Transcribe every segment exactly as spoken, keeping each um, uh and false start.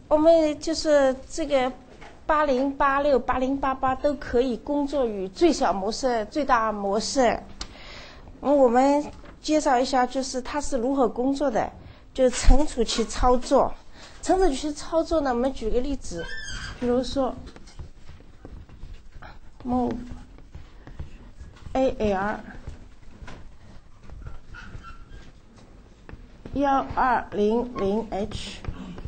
我们就是这个八零八六、八零八八都可以工作于最小模式、最大模式。嗯，我们介绍一下，就是它是如何工作的，就是乘除器操作。乘除器操作呢，我们举个例子，比如说 move A L 一二零零 H。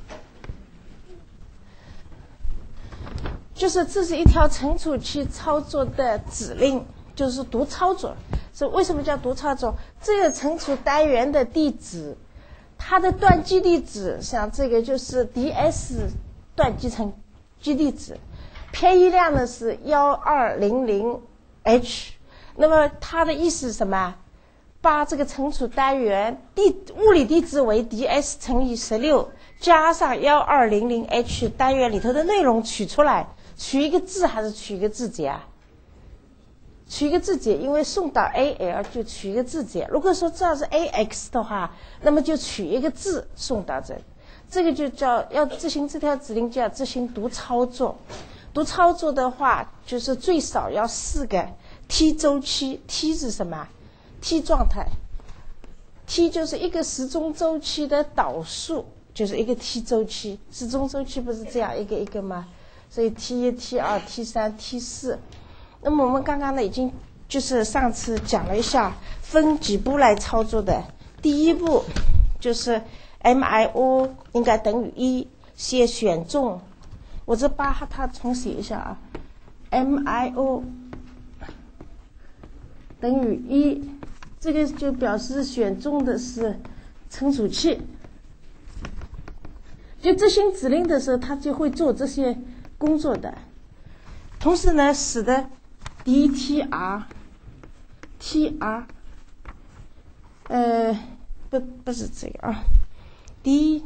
就是这是一条乘除器操作的指令，就是读操作。所以为什么叫读操作？这个乘除单元的地址，它的断基地址，像这个就是 D S 断基层基地址，偏移量呢是一二零零 H。那么它的意思是什么？把这个乘除单元地物理地址为 D S 乘以十六，加上一二零零 H 单元里头的内容取出来。取一个字还是取一个字节啊？取一个字节，因为送到 A L 就取一个字节。如果说这是 A X 的话，那么就取一个字送到这里。这个就叫要执行这条指令，就要执行读操作。读操作的话，就是最少要四个 T 周期。T 是什么 ？T 状态。T 就是一个时钟周期的导数，就是一个 T 周期。时钟周期不是这样一个一个吗？所以 T 一、T 二、T 三、T 四，那么我们刚刚呢已经就是上次讲了一下，分几步来操作的。第一步就是 M I O 应该等于一，先选中。我这把它重写一下啊 ，M I O 等于一，这个就表示选中的是乘除器。就执行指令的时候，它就会做这些工作的，同时呢，使得 D T R T R 呃不不是这个啊 D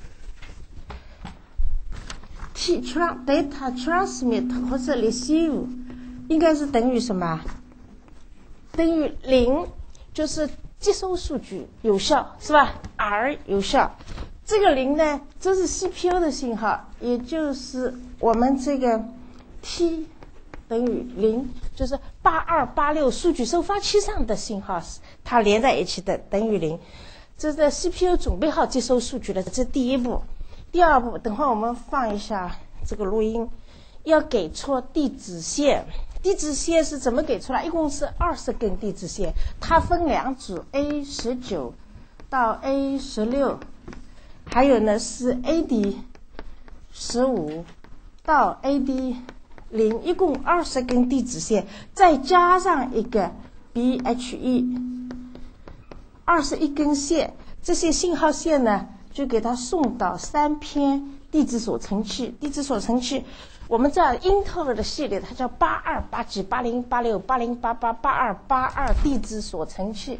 T data transmit 或者 receive 应该是等于什么？等于零，就是接收数据有效是吧 ？R 有效。这个零呢，这是 C P U 的信号，也就是我们这个 T 等于零，就是八二八六数据收发器上的信号，它连在一起的等于零。这是 C P U 准备好接收数据的，这是第一步。第二步，等会儿我们放一下这个录音，要给出地址线。地址线是怎么给出来？一共是二十根地址线，它分两组 A 十九到 A 十六。还有呢是 A D 十五到 A D 零，一共二十根地址线，再加上一个 B H 一，二十一根线。这些信号线呢，就给它送到三篇地址锁程器。地址锁程器，我们在英特尔的系列，它叫八二八几、八零八六、八零八八、八二八二地址锁程器。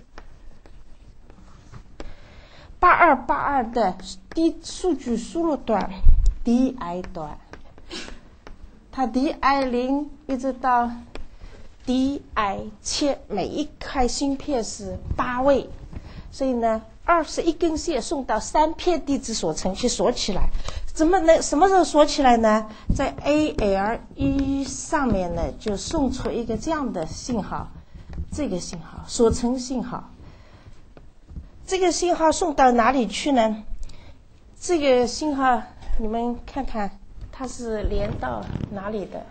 八二八二的低数据输入端 D I 端，它 D I 零一直到 D I 七，每一块芯片是八位，所以呢，二十一根线送到三片地址锁程器锁起来。怎么能什么时候锁起来呢？在 A L 一上面呢，就送出一个这样的信号，这个信号锁程信号。这个信号送到哪里去呢？这个信号你们看看，它是连到哪里的？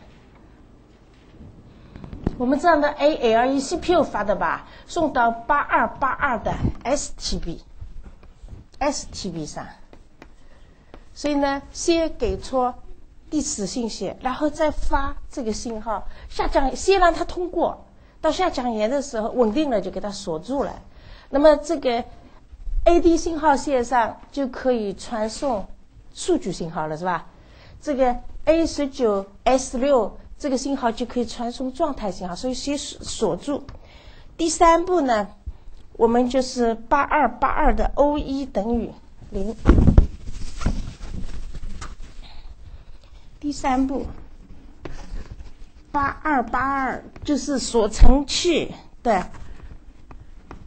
我们知道的 A L E C P U 发的吧，送到八二八二的 S T B S T B 上。所以呢，先给出地址信息，然后再发这个信号，下降先让它通过，到下降沿的时候稳定了就给它锁住了。那么这个 A D 信号线上就可以传送数据信号了，是吧？这个 A 十九 S 六这个信号就可以传送状态信号，所以先锁住。第三步呢，我们就是八二八二的 O 一等于零。第三步，八二八二就是锁程器的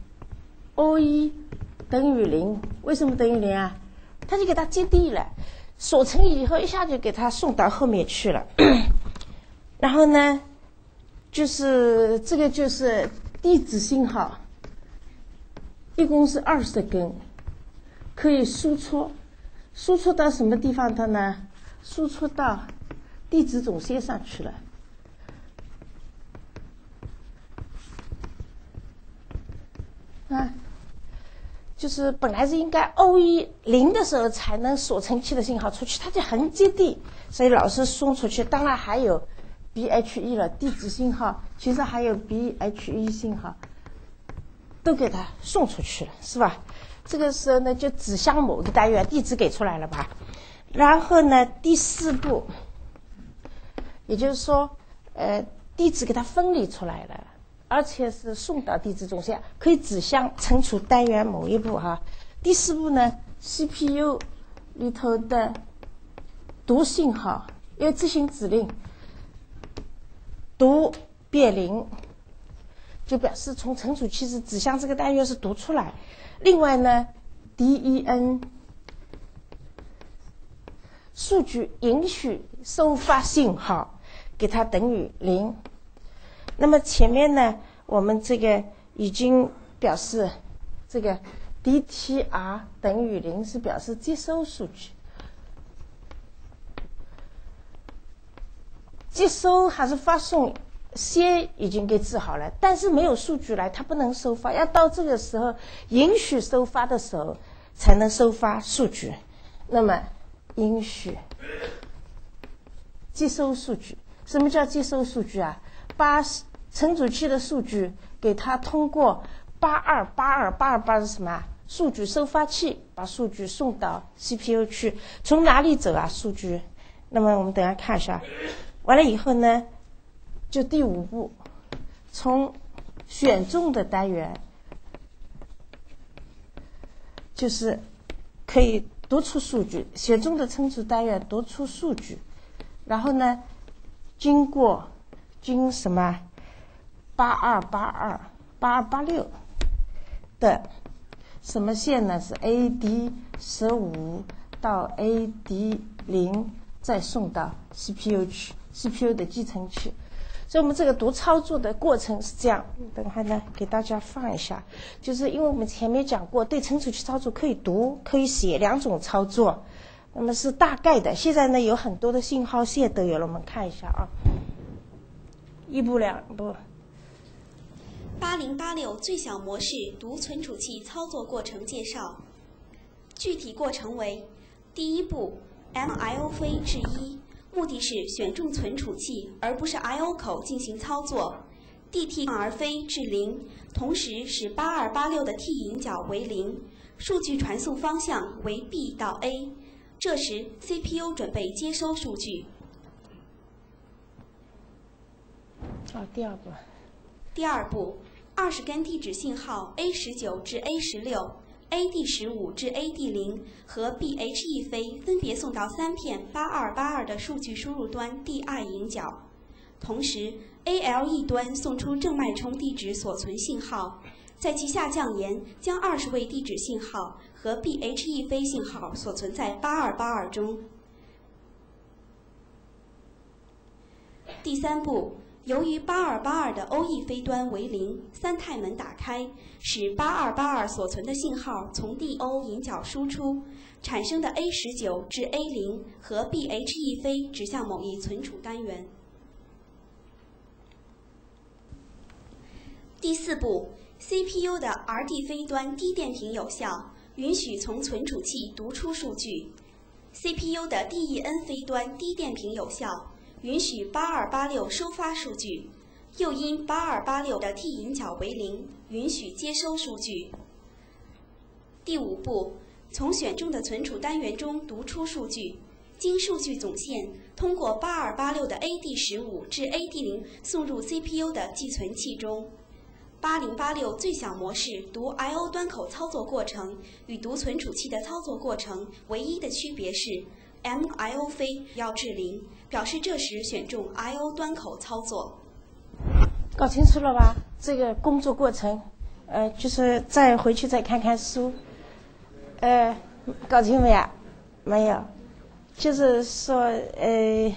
O 一等于零。为什么等于零啊？它就给它接地了。 锁成以后，一下就给它送到后面去了。然后呢，就是这个就是地址信号，一共是二十根，可以输出，输出到什么地方的呢？输出到地址总线上去了。啊，就是本来是应该 O 一 零的时候才能锁成器的信号出去，它就很接地，所以老是送出去。当然还有 B H E 了，地址信号，其实还有 B H E 信号，都给它送出去了，是吧？这个时候呢，就指向某个单元，地址给出来了吧？然后呢，第四步，也就是说，呃，地址给它分离出来了。而且是送到地址总线，可以指向存储单元某一步哈。第四步呢 ，C P U 里头的读信号，因为执行指令读变零，就表示从存储器是指向这个单元是读出来。另外呢 ，D E N 数据允许收发信号，给它等于零。那么前面呢，我们这个已经表示这个 D T R 等于零是表示接收数据，接收还是发送，先已经给治好了，但是没有数据来，它不能收发，要到这个时候允许收发的时候才能收发数据。那么允许接收数据，什么叫接收数据啊？把存储器的数据给它通过八二八二八二八是什么？数据收发器把数据送到 C P U 去，从哪里走啊？数据？那么我们等一下看一下。完了以后呢，就第五步，从选中的单元，就是可以读出数据，选中的存储单元读出数据，然后呢，经过经什么？八二八二八二八六的什么线呢？是 A D 十五到 A D 零，再送到 C P U 去 ，C P U 的继承器。所以我们这个读操作的过程是这样。等会呢，给大家放一下，就是因为我们前面讲过，对存储器操作可以读可以写两种操作，那么是大概的。现在呢，有很多的信号线都有了，我们看一下啊，一步两步。 八零八六最小模式读存储器操作过程介绍。具体过程为：第一步 ，M I O 飞至一，目的是选中存储器，而不是 I O 口进行操作。D T R 飞至零，同时使八二八六的 T 引角为零，数据传送方向为 B 到 A。这时 C P U 准备接收数据。 好，第二步。 第二步，二十根地址信号 A 十九至 A 十六、A D 十五至 A D 零和 B H E 飞分别送到三片八二八二的数据输入端 D I 引角，同时 A L E 端送出正脉冲地址所存信号，在其下降沿将二十位地址信号和 B H E 飞信号所存在八二八二中。第三步，由于八二八二的 O E 飞端为零，三态门打开，使八二八二所存的信号从 D O 引角输出，产生的 A 十九至 A 零和 B H E 飞指向某一存储单元。第四步 ，C P U 的 R D 飞端低电平有效，允许从存储器读出数据 ；C P U 的 D E N 飞端低电平有效，允许八二八六收发数据，又因八二八六的 T 引角为零，允许接收数据。第五步，从选中的存储单元中读出数据，经数据总线通过八二八六的 A D 十五至 A D 零送入 C P U 的寄存器中。八零八六最小模式读 I O 端口操作过程与读存储器的操作过程唯一的区别是 M I O 飞要至零，表示这时选中 I O 端口操作。 搞清楚了吧？这个工作过程，呃，就是再回去再看看书，呃，搞清没有？没有。 就是说，呃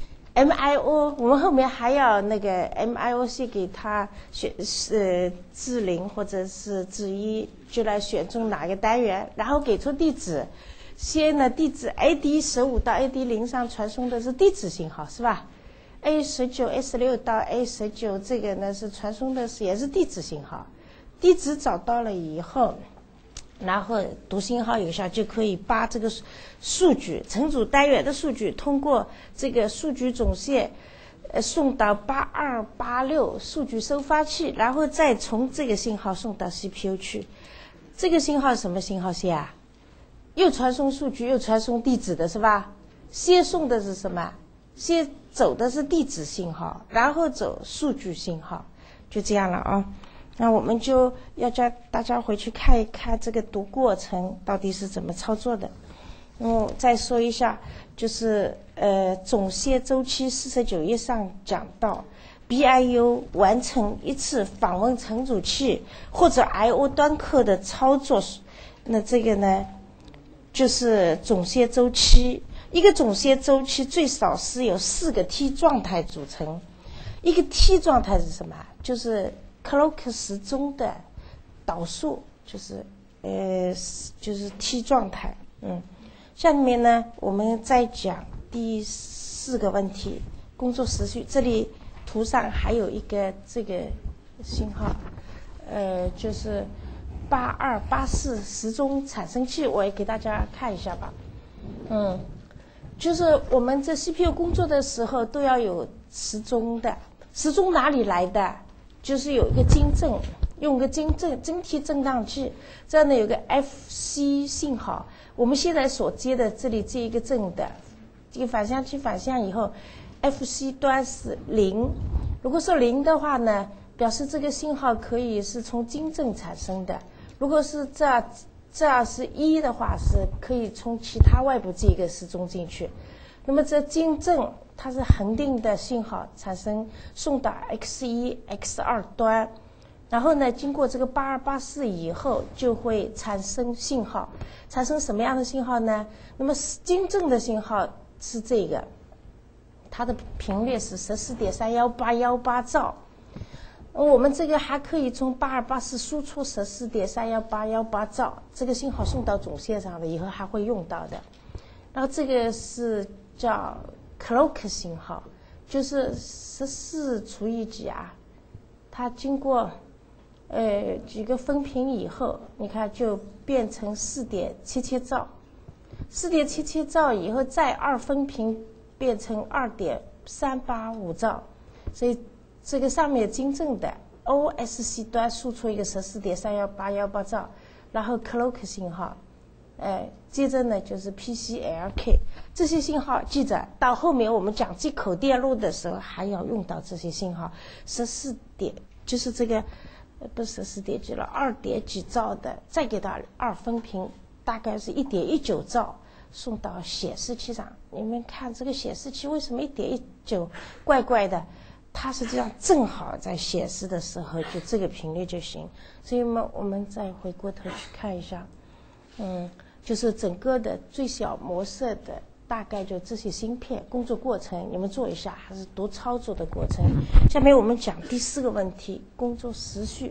，M I O， 我们后面还要那个 M I O C 给它选是至零或者是至一，就来选中哪个单元，然后给出地址。先呢，地址 A D 十五到 A D 零上传送的是地址信号，是吧 ？A 十九、A 十六到 A 十九这个呢是传送的是也是地址信号。地址找到了以后。然后读信号有效，就可以把这个数据存储单元的数据通过这个数据总线，呃，送到八二八六数据收发器，然后再从这个信号送到 C P U 去。这个信号是什么信号线啊？又传送数据又传送地址的是吧？先送的是什么？先走的是地址信号，然后走数据信号，就这样了啊。那我们就要叫大家回去看一看这个读过程到底是怎么操作的。嗯，再说一下，就是呃总线周期四十九页上讲到 ，B I U 完成一次访问存储器或者 I O 端口的操作，那这个呢就是总线周期。一个总线周期最少是由四个 T 状态组成。一个 T 状态是什么？就是clock 时钟的导数，就是呃就是 T 状态。嗯，下面呢我们再讲第四个问题，工作时序。这里图上还有一个这个信号，呃就是八二八四时钟产生器，我也给大家看一下吧。嗯，就是我们这 C P U 工作的时候都要有时钟的，时钟哪里来的？就是有一个晶振，用个晶振晶体振荡器，这样呢有个 F C 信号。我们现在所接的这里这一个振的，这个反向器反向以后 ，F C 端是零。如果说零的话呢，表示这个信号可以是从晶振产生的；如果是这样这样是一的话，是可以从其他外部这个时钟进去。那么这晶振它是恒定的信号产生送到 X 一、X 二 端，然后呢经过这个八二八四以后就会产生信号，产生什么样的信号呢？那么晶振的信号是这个，它的频率是十四点三幺八幺八兆。我们这个还可以从八二八四输出十四点三幺八幺八兆，这个信号送到总线上的以后还会用到的。然后这个是叫 clock 信号，就是十四除以几啊？它经过呃几个分频以后，你看就变成四点七七兆，四点七七兆以后再二分频变成二点三八五兆，所以这个上面晶振的 O S C 端输出一个十四点三幺八幺八兆，然后 clock 信号。哎，接着呢就是 P C L K 这些信号，记着到后面我们讲接口电路的时候还要用到这些信号。十四点就是这个，不是十四点几了，二点几兆的，再给它二分频，大概是一点一九兆，送到显示器上。你们看这个显示器为什么一点一九怪怪的？它是这样，正好在显示的时候就这个频率就行。所以嘛，我们再回过头去看一下，嗯。就是整个的最小模式的大概就这些芯片工作过程，你们做一下，还是读操作的过程。下面我们讲第四个问题，工作时序。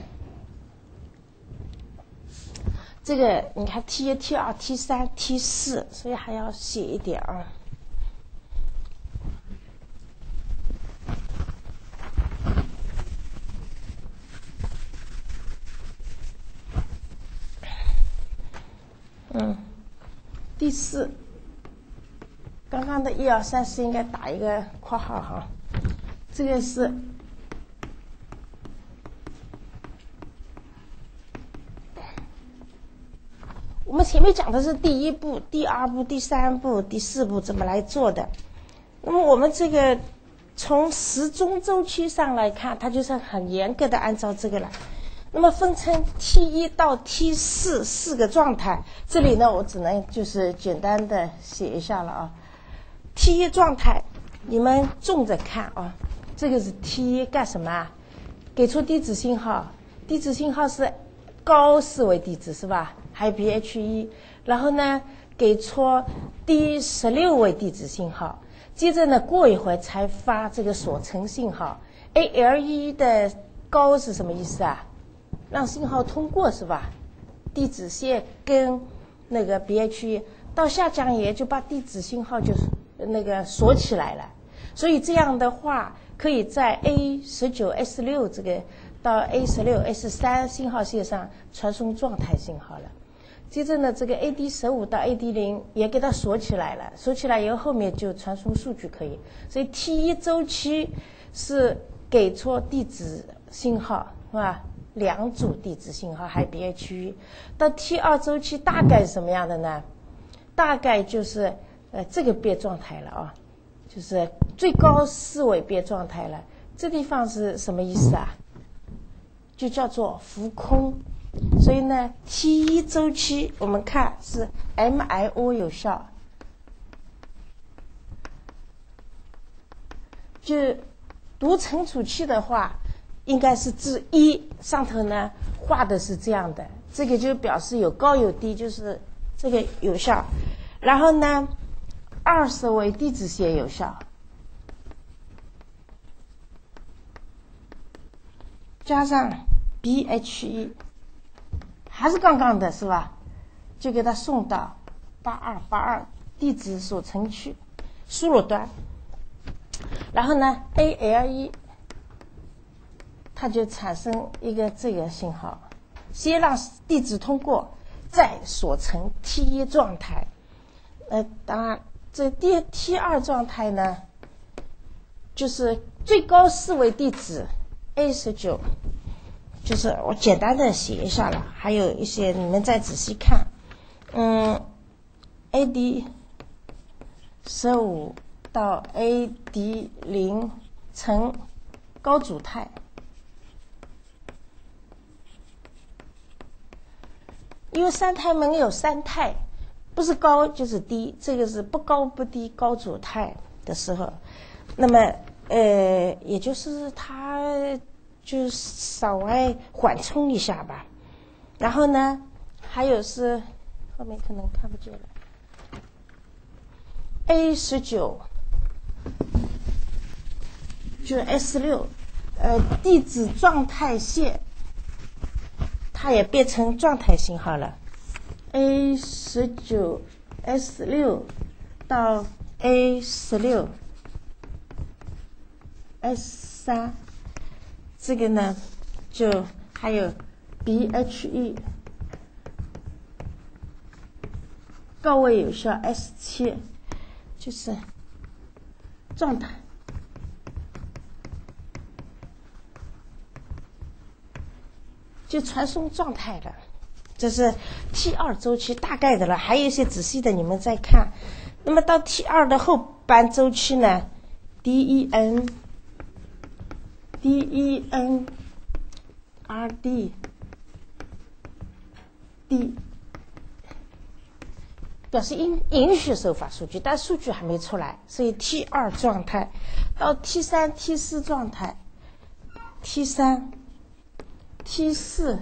这个你看 T 一、T 二、T 三、T 四，所以还要写一点啊。嗯，第四，刚刚的一二三四应该打一个括号哈，这个是我们前面讲的是第一步、第二步、第三步、第四步怎么来做的。那么我们这个从时钟周期上来看，它就是很严格的按照这个来。那么分成 T 一 到 T 四 四个状态，这里呢我只能就是简单的写一下了啊。T 一 状态你们纵着看啊，这个是 T 一 干什么啊？给出地址信号，地址信号是高四维地址是吧？还有 B H 一，然后呢给出第十六位地址信号，接着呢过一会儿才发这个锁程信号。A L E 的高是什么意思啊？让信号通过是吧？地址线跟那个 B H E 到下降也就把地址信号就那个锁起来了。所以这样的话，可以在 A 十九 S 六这个到 A 十六 S 三信号线上传送状态信号了。接着呢，这个 A D 十五到 A D 零也给它锁起来了，锁起来以后后面就传送数据可以。所以 T 一周期是给出地址信号是吧？两组地址信号还有 B H E。到 T 二周期大概是什么样的呢？大概就是呃这个别状态了啊，就是最高四位别状态了。这地方是什么意思啊？就叫做浮空。所以呢 T 一周期我们看是 M I O 有效，就读存储器的话应该是至一，上头呢画的是这样的，这个就表示有高有低，就是这个有效。然后呢二十位地址线有效，加上 B H E 还是刚刚的是吧？就给它送到八二八二地址锁程区输入端，然后呢 A L E 它就产生一个这个信号，先让地址通过，再锁成 T 一 状态。呃，当然这第 T 二 状态呢，就是最高四位地址 A 十九。就是我简单的写一下了，还有一些你们再仔细看。嗯 A D 十五到 A D 零呈高组态，因为三态门有三态，不是高就是低，这个是不高不低高组态的时候，那么呃也就是它就稍微缓冲一下吧。然后呢还有是后面可能看不见了 A 十九 就是 S 六 呃地址状态线它也变成状态信号了。 A 十九 S 六 到 A 十六 S 三，这个呢就还有 B H E 高位有效 S 七， 就是状态。就传送状态了，这是 T 二 周期大概的了，还有一些仔细的你们再看。那么到 T 二 的后半周期呢 D E N D E N R D D 表示允允许收发数据，但数据还没出来，所以 T 二 状态到 T 三 T 四 状态 T 三 T 四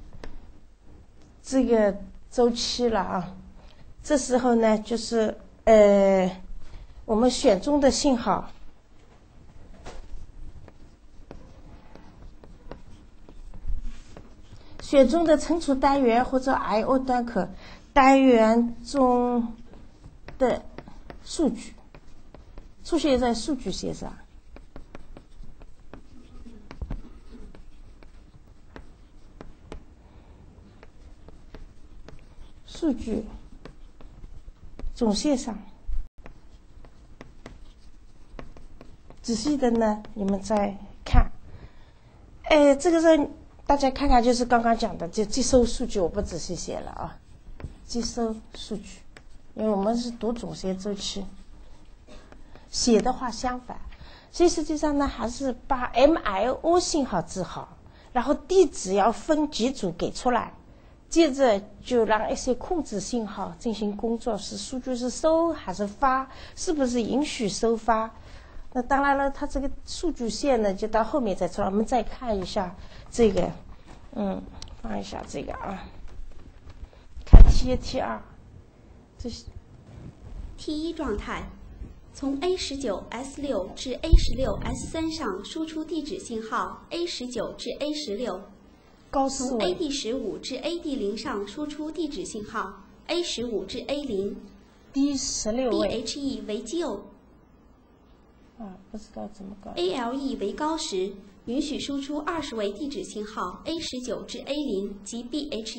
这个周期了啊。这时候呢就是呃我们选中的信号选中的存储单元或者 I O 端口单元中的数据出现在数据线上，数据总线上，仔细的呢你们再看。哎，这个是大家看看，就是刚刚讲的就接收数据，我不仔细写了啊。接收数据，因为我们是读总线周期，写的话相反，所以实际上呢还是把 M I O 信号治好，然后地址要分几组给出来，接着就让一些控制信号进行工作，是数据是收还是发，是不是允许收发。那当然了，它这个数据线呢就到后面再出来。我们再看一下这个，嗯，放一下这个啊，看 T 一 T 二， 这是 T 一 状态，从 A 十九 S 六 至 A 十六 S 三 上输出地址信号 A 十九 至 A 十六，从高四维 A D 十五 至 A D 零 上输出地址信号 A 十五 至 A 零。 D 十六 D 位 H E 为基偶啊，不知道怎么搞。 ，A L E 为高时，允许输出二十位地址信号 A 十九 至 A 零 及 B H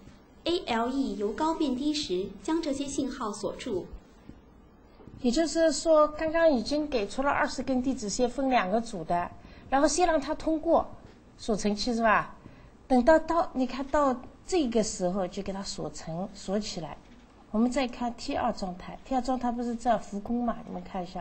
E。A L E 由高变低时，将这些信号锁住。 也就是说，刚刚已经给出了二十根地址线，分两个组的，然后先让它通过锁成器是吧？等到到你看到这个时候，就给它锁成锁起来。我们再看 T 二 状态 ，T 二 状态不是这样浮空嘛？你们看一下。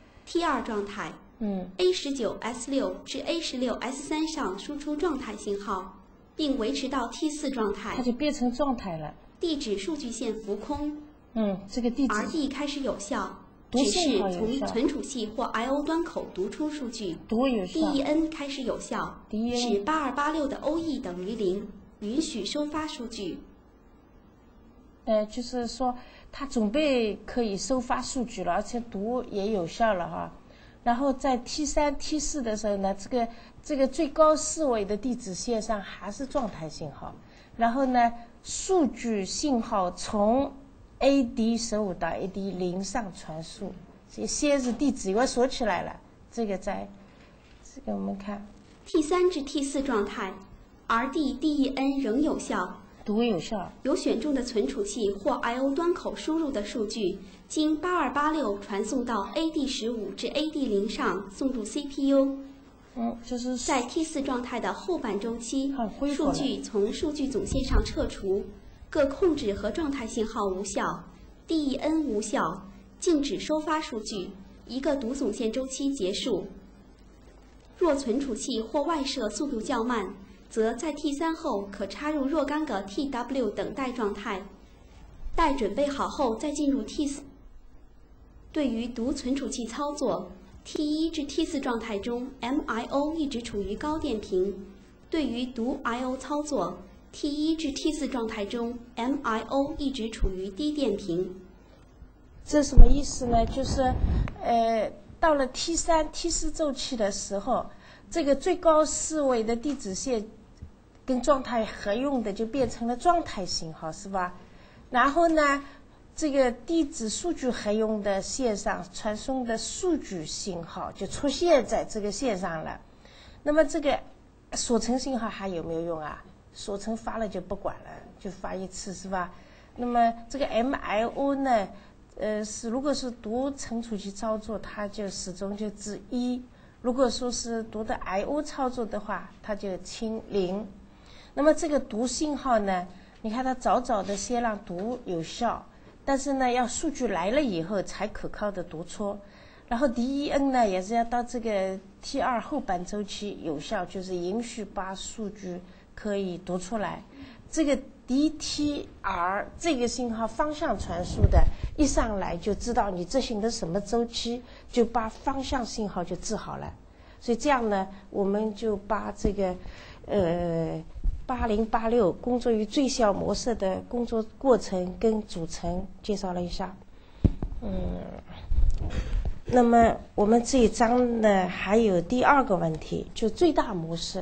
T 二 状态， 嗯 ，A 十九 S 六 至 A 十六 S 三 上输出状态信号，并维持到 T 四 状态， 它就变成状态了。 地址数据线浮空。 嗯，这个地址 R D 开始有效， 读只是信号有效从存储器或 I O 端口读出数据。 多有效。 D E N 开始有效， D E N 使八二八六的 O E 等于零，允许收发数据。 呃，就是说它准备可以收发数据了，而且读也有效了哈。然后在 T 三、T 四 的时候呢，这个这个最高四位的地址线上还是状态信号，然后呢，数据信号从 A D 十五 到 A D 零 上传输，所以先是地址因为锁起来了，这个在这个我们看 T 三 至 T 四 状态 ，R D D E N 仍有效。 读有效。 由选中的存储器或 I O 端口输入的数据，经八二八六传送到 A D 十五 至 A D 零 上送入 C P U。 嗯，就是在 T 四 状态的后半周期很恢，复数了据从数据总线上撤除，各控制和状态信号无效 ，D E N 无效，禁止收发数据，一个读总线周期结束。若存储器或外设速度较慢，则在 T 三 后可插入若干个 T W 等待状态，待准备好后再进入 T 四。对于读存储器操作 ，T 一 至 T 四 状态中 M I O 一直处于高电平；对于读 I O 操作 ，T 一 至 T 四 状态中 M I O 一直处于低电平。 这什么意思呢？就是，呃，到了 T 三、T 四 周期的时候，这个最高四位的地址线跟状态合用的就变成了状态信号，是吧？然后呢，这个地址数据合用的线上传送的数据信号就出现在这个线上了。那么这个锁成信号还有没有用啊？锁成发了就不管了，就发一次，是吧？那么这个 M I O 呢？呃，是如果是读存储器操作，它就始终就至一；如果说是读的 I O 操作的话，它就清零。那么这个读信号呢，你看它早早的先让读有效，但是呢，要数据来了以后才可靠的读出。然后 D E N 呢，也是要到这个 T 二 后半周期有效，就是允许把数据可以读出来。这个 D T R 这个信号方向传输的，一上来就知道你执行的什么周期，就把方向信号就治好了。所以这样呢，我们就把这个呃八零八六工作于最小模式的工作过程跟组成介绍了一下。嗯，那么我们这一章呢还有第二个问题，就最大模式。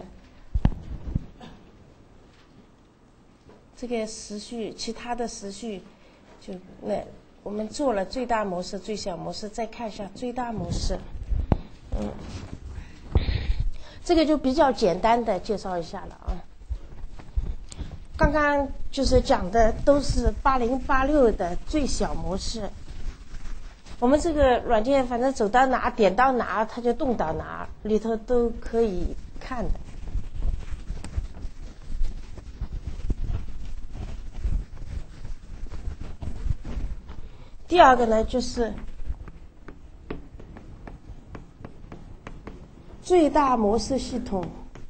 这个时序，其他的时序，就那我们做了最大模式、最小模式，再看一下最大模式。嗯，这个就比较简单的介绍一下了啊。刚刚就是讲的都是八零八六的最小模式。我们这个软件反正走到哪点到哪它就动到哪，里头都可以看的。第二个呢，就是最大模式系统。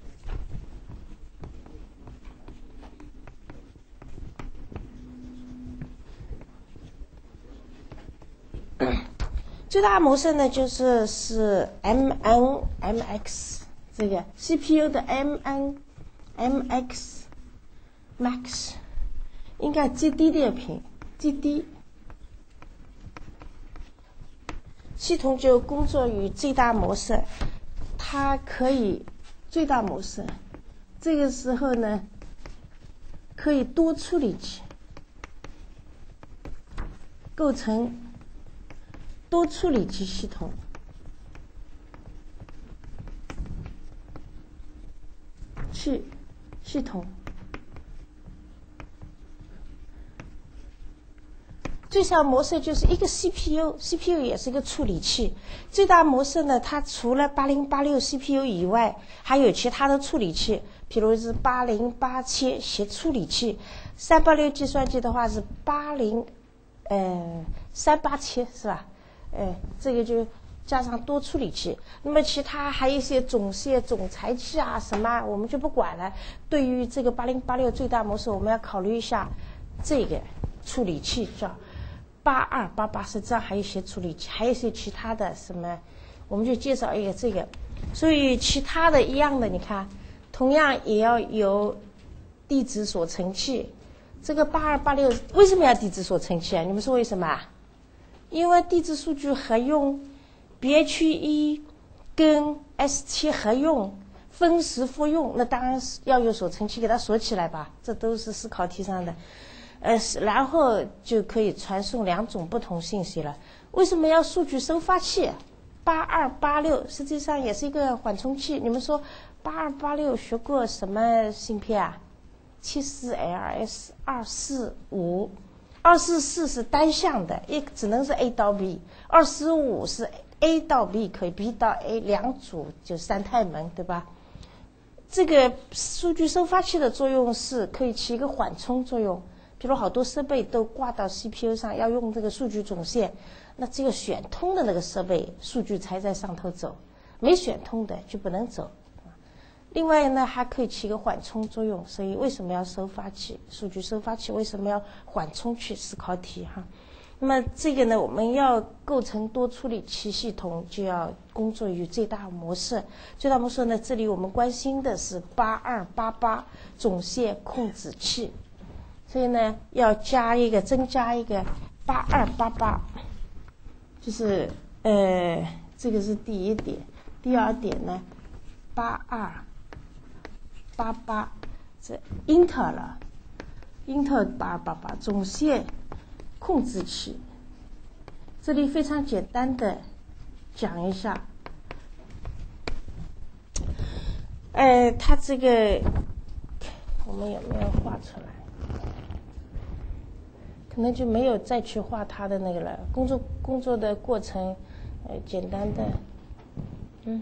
最大模式呢，就是是 M N M X 这个 C P U 的 M N M X Max 应该最低电平，最低。 系统就工作于最大模式，它可以最大模式，这个时候呢可以多处理器，构成多处理器系统。系系统最小模式就是一个 C P U，C P U 也是一个处理器。最大模式呢，它除了八零八六 C P U 以外，还有其他的处理器，比如是八零八七协处理器。三八六计算机的话是八零呃三八七是吧？呃，这个就加上多处理器。那么其他还有一些总线、总裁器啊什么，我们就不管了。对于这个八零八六最大模式，我们要考虑一下这个处理器叫八二八八，实际上还有一些处理器，还有一些其他的什么，我们就介绍一个这个。所以其他的一样的，你看，同样也要有地址锁存器。这个八二八六为什么要地址锁存器啊？你们说为什么啊？因为地址数据合用 B H 一 跟 S 七 合用，分时复用，那当然是要有锁存器给它锁起来吧，这都是思考题上的。呃，然后就可以传送两种不同信息了。为什么要数据收发器？八二八六实际上也是一个缓冲器。你们说八二八六学过什么芯片啊？七四 L S 二四五，二四四是单向的，一只能是 A 到 B， 二四五是 A 到 B 可以 B 到 A 两组，就三态门，对吧？这个数据收发器的作用是可以起一个缓冲作用。比如好多设备都挂到 C P U 上，要用这个数据总线，那这个选通的那个设备数据才在上头走，没选通的就不能走。另外呢，还可以起一个缓冲作用。所以为什么要收发器？数据收发器为什么要缓冲去思考题哈？那么这个呢，我们要构成多处理器系统，就要工作于最大模式。最大模式呢，这里我们关心的是八二八八总线控制器。所以呢，要加一个，增加一个八二八八，就是呃，这个是第一点。第二点呢，八二八八，这英特尔了，英特尔八二八八总线控制器。这里非常简单的讲一下，呃，它这个我们有没有画出来？可能就没有再去画它的那个了。工作工作的过程，呃，简单的，嗯。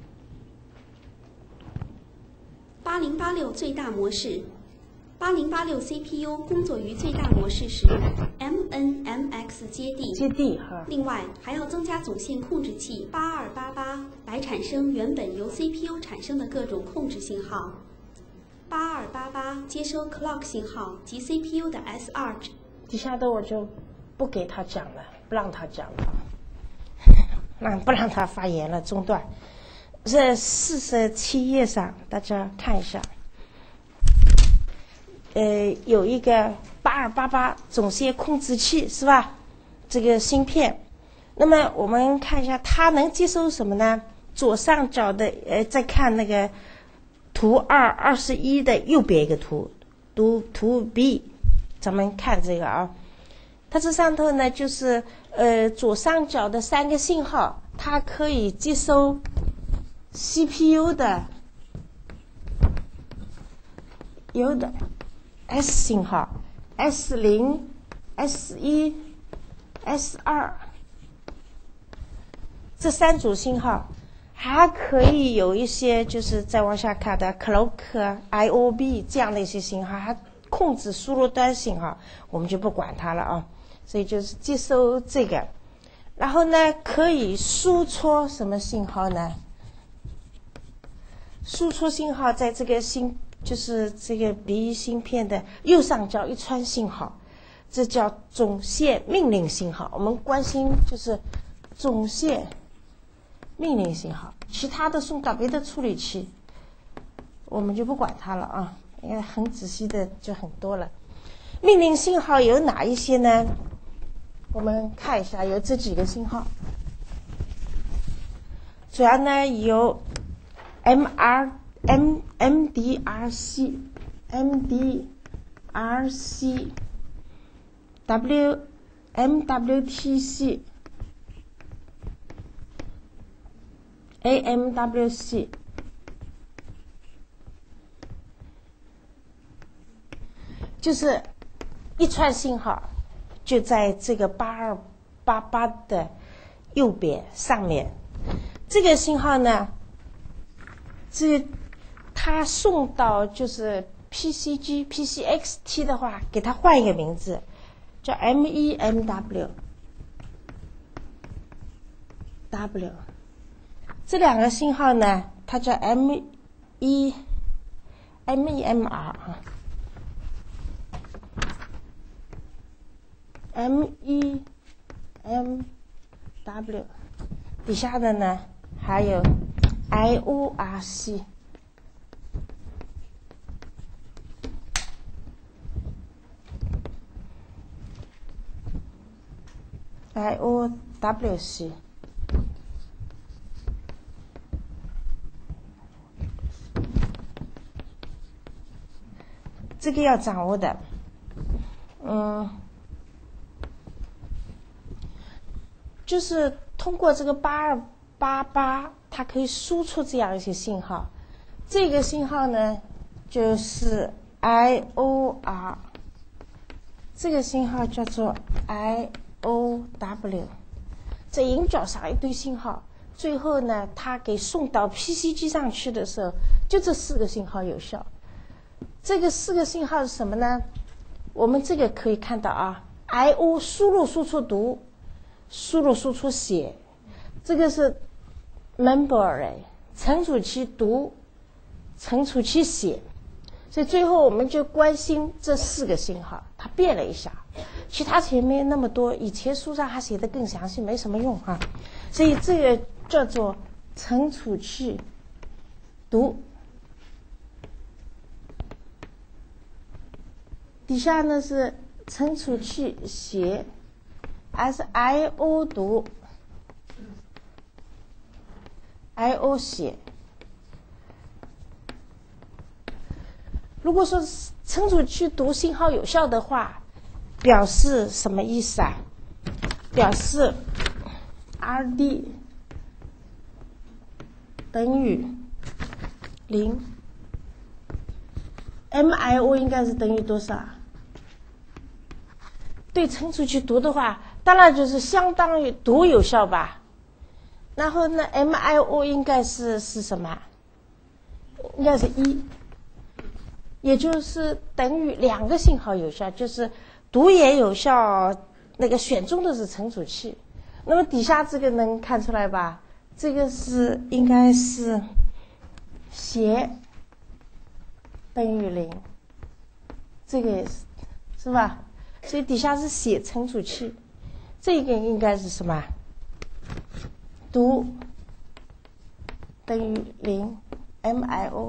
八零八六最大模式，八零八六 C P U 工作于最大模式时 ，M N M X 接地。 接地哈。 另外还要增加总线控制器八二八八，来产生原本由 C P U 产生的各种控制信号。八二八八接收 clock 信号及 C P U 的 S 二。 底下的我就不给他讲了，不让他讲了，让不让他发言了，中断。这四十七页上，大家看一下，呃，有一个八二八八总线控制器是吧？这个芯片，那么我们看一下它能接收什么呢？左上角的，呃，再看那个图二二十一的右边一个图，图图 B。咱们看这个啊，它这上头呢就是呃左上角的三个信号，它可以接收 C P U 的有的 S 信号 S 零 S 一 S 二这三组信号，还可以有一些就是再往下看的 clock I O B 这样的一些信号，还控制输入端信号，我们就不管它了啊。所以就是接收这个，然后呢可以输出什么信号呢？输出信号在这个芯，就是这个 B 芯片的右上角一串信号，这叫总线命令信号。我们关心就是总线命令信号，其他的送到别的处理器，我们就不管它了啊。因为很仔细的就很多了。命令信号有哪一些呢？我们看一下，有这几个信号。 主要呢有 M R M M D R C M D R C W M W T C A M W C， 就是一串信号就在这个八二八八的右边上面。这个信号呢，这它送到就是 P C G P C X T 的话，给它换一个名字，叫 M E M W W。这两个信号呢，它叫 M E M E M R 啊 ，M E M W， 底下的呢还有 I O R C。I O W C， 这个要掌握的，嗯，就是通过这个八二八八，它可以输出这样一些信号。这个信号呢，就是 I O R， 这个信号叫做 I O W， 在引脚上一堆信号，最后呢，它给送到 P C G 上去的时候，就这四个信号有效。这个四个信号是什么呢？我们这个可以看到啊 ，I O 输入输出读，输入输出写，这个是 member array 存储器读，存储器写。所以最后我们就关心这四个信号，它变了一下，其他前面那么多，以前书上还写的更详细，没什么用啊。所以这个叫做存储器读，底下呢是存储器写 ，S I O 读 ，I O 写。如果说存储器读信号有效的话，表示什么意思啊？表示 R D 等于零 ，M I O 应该是等于多少？对存储器读的话，当然就是相当于读有效吧。然后呢 ，M I O 应该是是什么？应该是一。也就是等于两个信号有效，就是读也有效，那个选中的是存储器。那么底下这个能看出来吧？这个是应该是写等于零，这个也是是吧？所以底下是写存储器，这个应该是什么？读等于零 ，M I O。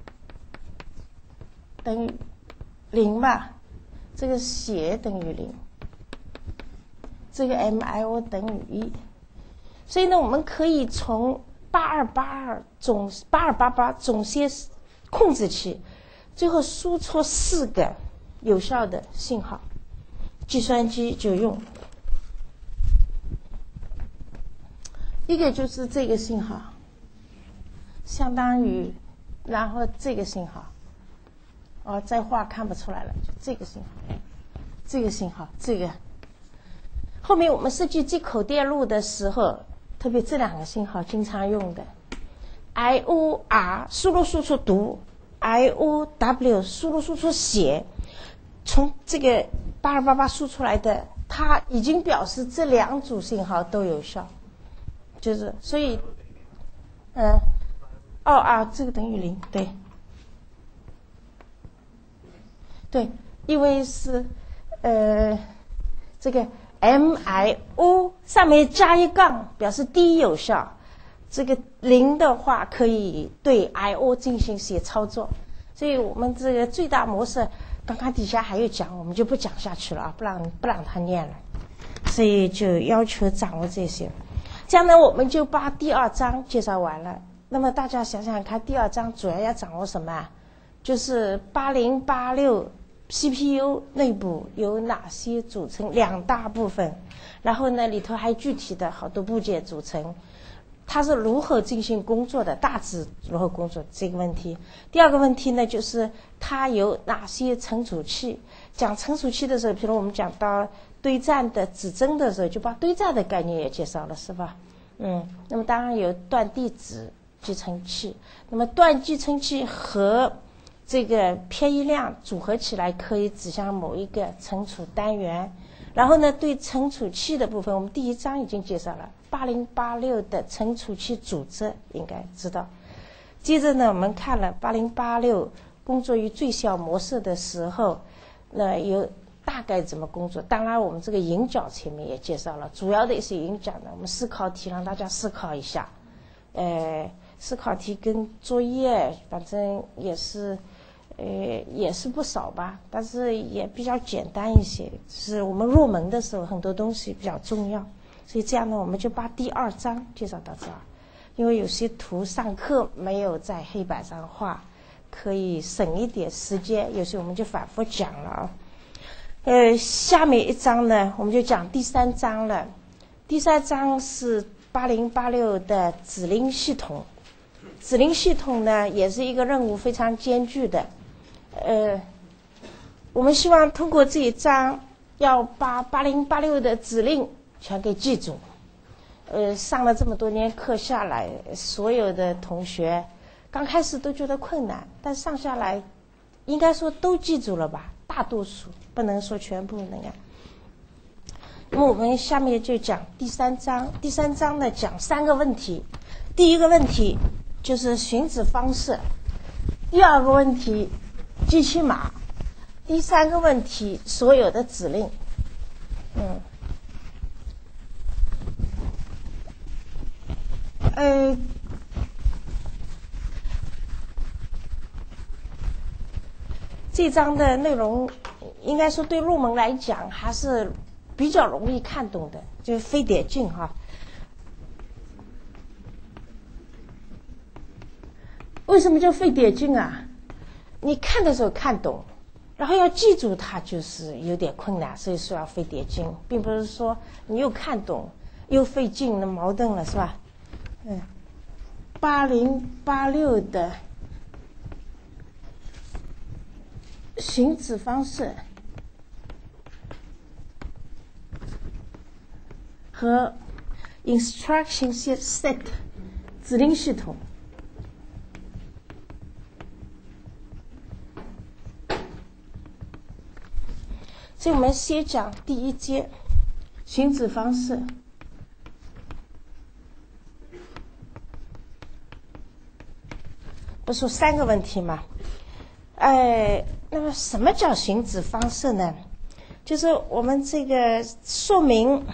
等于零吧，这个写等于零，这个 M I O 等于一，所以呢，我们可以从八二八二总八二八八总些控制器，最后输出四个有效的信号，计算机就用。一个就是这个信号，相当于，然后这个信号。哦，再画看不出来了，就这个信号，这个信号，这个。后面我们设计接口电路的时候，特别这两个信号经常用的 ，I O R 输入输出读 ，I O W 输入输出写，从这个八二八八输出来的，它已经表示这两组信号都有效，就是所以，呃，哦啊，这个等于零，对。对，因为是，呃，这个 M I O 上面加一杠，表示第一有效。这个零的话，可以对 I O 进行写操作。所以我们这个最大模式，刚刚底下还有讲，我们就不讲下去了啊，不让不让他念了。所以就要求掌握这些。 这样呢，我们就把第二章介绍完了。那么大家想想看，第二章主要要掌握什么？就是八零八六 C P U 内部有哪些组成两大部分，然后呢里头还具体的好多部件组成，它是如何进行工作的，大致如何工作这个问题。第二个问题呢，就是它有哪些存储器。讲存储器的时候，比如我们讲到堆栈的指针的时候，就把堆栈的概念也介绍了，是吧？嗯，那么当然有断地址集成器，那么断集成器和这个偏移量组合起来可以指向某一个存储单元。然后呢，对存储器的部分，我们第一章已经介绍了八零八六的存储器组织，应该知道。接着呢，我们看了八零八六工作于最小模式的时候，那有大概怎么工作。当然我们这个引讲前面也介绍了，主要的一些引讲呢，我们思考题让大家思考一下。呃，思考题跟作业反正也是呃也是不少吧，但是也比较简单一些，是我们入门的时候很多东西比较重要。所以这样呢，我们就把第二章介绍到这儿。因为有些图上课没有在黑板上画，可以省一点时间，有些我们就反复讲了啊。呃，下面一章呢，我们就讲第三章了。第三章是八零八六的指令系统。指令系统呢，也是一个任务非常艰巨的。呃，我们希望通过这一章，要把八零八六的指令全给记住。呃，上了这么多年课下来，所有的同学刚开始都觉得困难，但上下来应该说都记住了吧，大多数，不能说全部那样。那么我们下面就讲第三章。第三章呢，讲三个问题。第一个问题就是寻址方式，第二个问题机器码，第三个问题所有的指令。嗯呃，这章的内容应该说对入门来讲还是比较容易看懂的，就是飞碟镜哈。为什么叫飞碟镜啊？你看的时候看懂，然后要记住它就是有点困难，所以说要飞碟镜，并不是说你又看懂又费劲，那矛盾了是吧？嗯，八零八六的寻址方式和 instruction set 指令系统。所以我们先讲第一节寻址方式。不是三个问题吗？哎，那么什么叫寻址方式呢？就是我们这个说明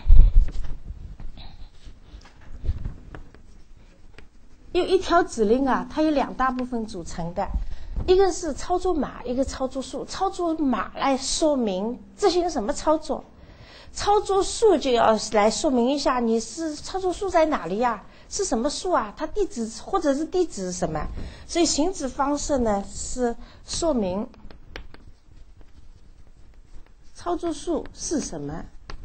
有一条指令啊，它有两大部分组成的，一个是操作码，一个操作数。操作码来说明执行什么操作，操作数就要来说明一下你是操作数在哪里呀、啊？是什么数啊？它地址或者是地址是什么？所以寻址方式呢是说明操作数是什么，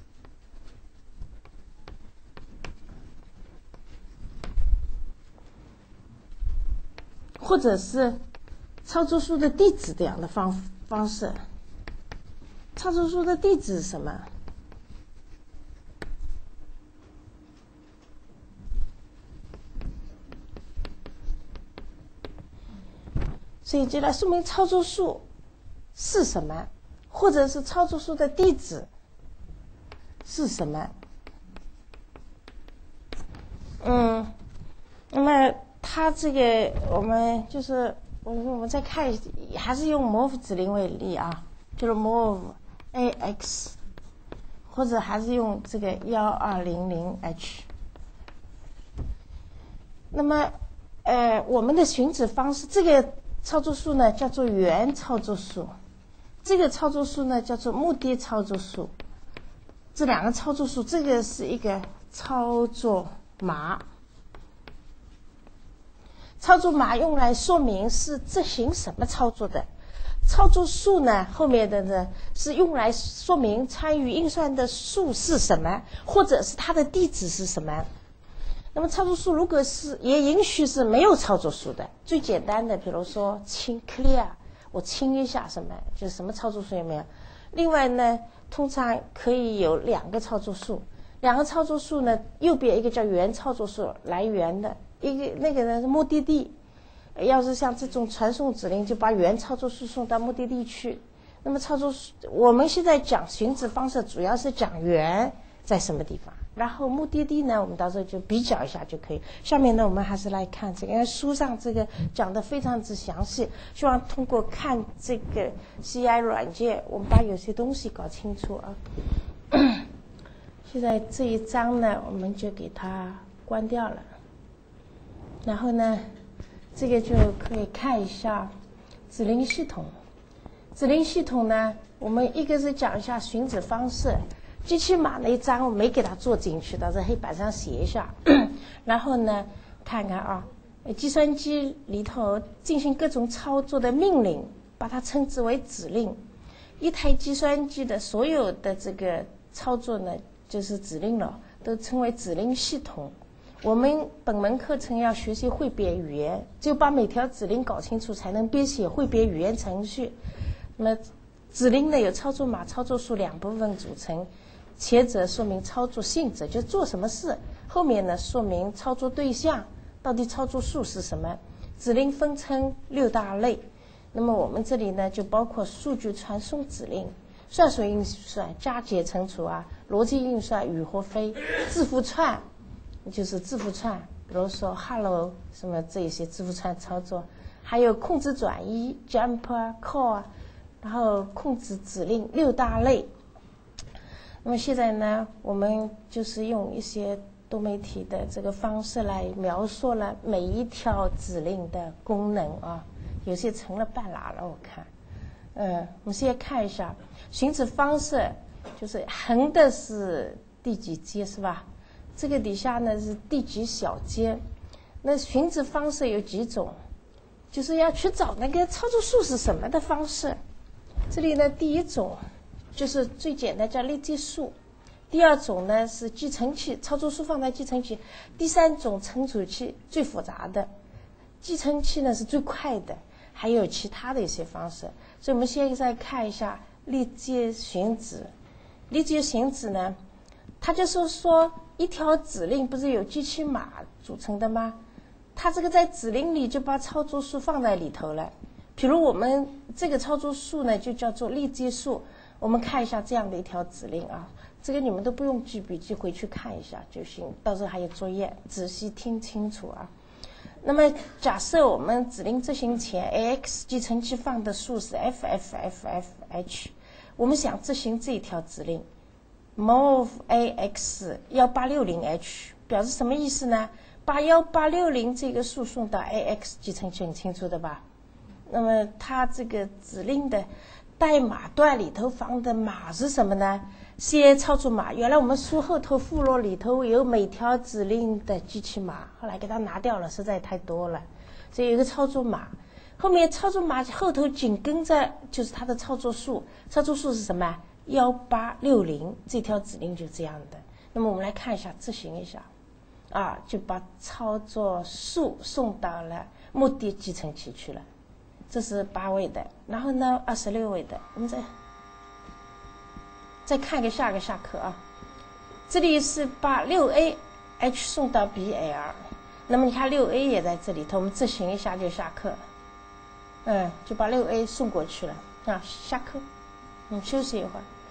或者是操作数的地址这样的方方式。操作数的地址是什么？所以就来说明操作数是什么，或者是操作数的地址是什么。嗯，那么它这个我们就是我们我们再看，还是用 move 指令为例啊，就是 move ax， 或者还是用这个一二零零 h。那么呃，我们的寻址方式，这个操作数呢叫做原操作数，这个操作数呢叫做目的操作数。这两个操作数，这个是一个操作码。操作码用来说明是执行什么操作的。操作数呢，后面的呢是用来说明参与运算的数是什么，或者是它的地址是什么。那么操作数如果是也允许是没有操作数的，最简单的，比如说清 clear， 我清一下什么，就是什么操作数也没有。另外呢，通常可以有两个操作数，两个操作数呢，右边一个叫原操作数，来源的，一个那个呢是目的地。要是像这种传送指令，就把原操作数送到目的地去。那么操作数，我们现在讲寻址方式，主要是讲源在什么地方，然后目的地呢，我们到时候就比较一下就可以。下面呢，我们还是来看这个，因为书上这个讲得非常之详细，希望通过看这个 C I 软件，我们把有些东西搞清楚啊。现在这一章呢，我们就给它关掉了，然后呢。这个就可以看一下指令系统。指令系统呢，我们一个是讲一下寻址方式，机器码那一章我没给它做进去，到这黑板上写一下。然后呢，看看啊，计算机里头进行各种操作的命令，把它称之为指令。一台计算机的所有的这个操作呢，就是指令了，都称为指令系统。我们本门课程要学习汇编语言，只有把每条指令搞清楚，才能编写汇编语言程序。那么指令呢，有操作码、操作数两部分组成，前者说明操作性质，就做什么事；后面呢，说明操作对象，到底操作数是什么。指令分成六大类，那么我们这里呢，就包括数据传送指令、算术运算、加减乘除啊、逻辑运算、与或非、字符串。就是字符串，比如说 hello 什么这一些字符串操作，还有控制转移 jump 啊 call 啊，然后控制指令六大类。那么现在呢，我们就是用一些多媒体的这个方式来描述了每一条指令的功能啊，有些成了半拉了，我看。嗯，我们先看一下寻址方式，就是横的是第几阶是吧？这个底下呢是第几小阶。那寻址方式有几种，就是要去找那个操作数是什么的方式。这里呢，第一种就是最简单，叫立即数。第二种呢是继承器，操作数放在继承器。第三种存储器，最复杂的。继承器呢是最快的，还有其他的一些方式。所以我们现在看一下立即寻址。立即寻址呢，它就是说一条指令不是有机器码组成的吗？它这个在指令里就把操作数放在里头了。比如我们这个操作数呢，就叫做立即数。我们看一下这样的一条指令啊，这个你们都不用记笔记，回去看一下就行。到时候还有作业，仔细听清楚啊。那么假设我们指令执行前 A X 继承器放的数是 F F F F H， 我们想执行这一条指令 move A X 一八六零 H， 表示什么意思呢？把一八六零这个数送到 A X 继承器，很清楚的吧？那么它这个指令的代码段里头放的码是什么呢？ C A 操作码。原来我们书后头附录里头有每条指令的机器码，后来给它拿掉了，实在太多了，所以有一个操作码。后面操作码后头紧跟着就是它的操作数，操作数是什么？一八六零，这条指令就这样的。那么我们来看一下，执行一下啊，就把操作数送到了目的继承器去了。这是八位的，然后呢二十六位的。我们再再看个下个下课啊，这里是把六 A H 送到 B L， 那么你看六 A 也在这里头，我们执行一下就下课。嗯，就把六 A 送过去了啊，下课。我们休息一会儿。